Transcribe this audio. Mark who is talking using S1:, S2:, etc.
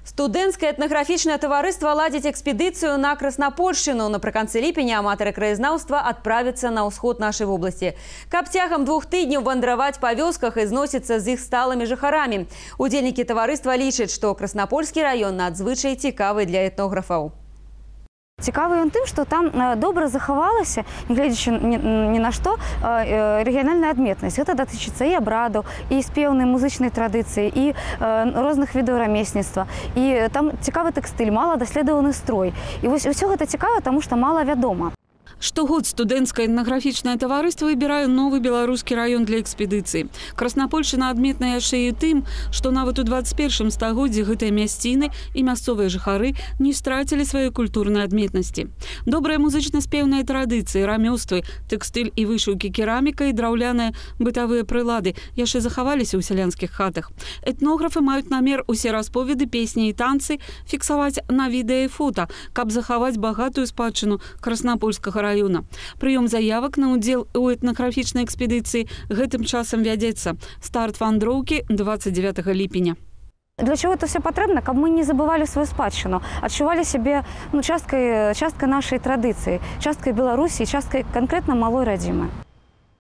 S1: Студэнцкае этнаграфічнае таварыства ладзіць экспедыцыю на Краснапольшчыну. Напрыканцы ліпеня аматары краязнаўства адправяцца на ўсход нашай вобласці, каб цягам 2 тыдняў вандраваць па вёсках і зносіцца з іх сталымі жыхарамі. Удзельнікі таварыства лічаць, што Краснапольскі раён надзвычай цікавы для этнографаў.
S2: Цікавы ён тым, што там добра захавалася, нягледзячы ні на што, рэгіянальная адметнасць. Гэта датычыцца і абрадаў, і спеўнай музычнай традыцыі, і розных відаў рамесніцтва. І там цікавы тэкстыль, мала даследаваны строй. І вось усё гэта цікава, таму што мала вядома.
S3: Штогод студэнцкае этнаграфічнае таварыства выбірае новы беларускі раён для экспедыцыі. Краснапольшчына адметная яшчэ і тым, што нават у 21 стагоддзі гэтыя мясціны і мясцовыя жыхары не страцілі свае культурнай адметнасці. Добрыя музычна-спеўныя традыцыі, рамёствы, тэкстыль і вышыўкі, кераміка і драўляныя бытавыя прылады яшчэ захаваліся ў сялянскіх хатах. Этнографы маюць намер усе расповеды, песні і танцы фіксаваць на відэа і фота, каб захаваць багатую спадчыну краснапольскага района. Прыём заявак на ўдзел у этнаграфічнай экспедыцыі гэтым часам вядзецца. Старт вандроўкі 29 ліпеня.
S2: Для чего это все патрэбна? Каб мы не забывали свою спадчыну, адчувалі сябе часткай нашай традыцыі, часткай Беларусі, часткай канкрэтна малой радзімы.